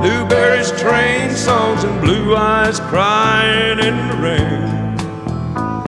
blueberries, train songs, and blue eyes crying in the rain.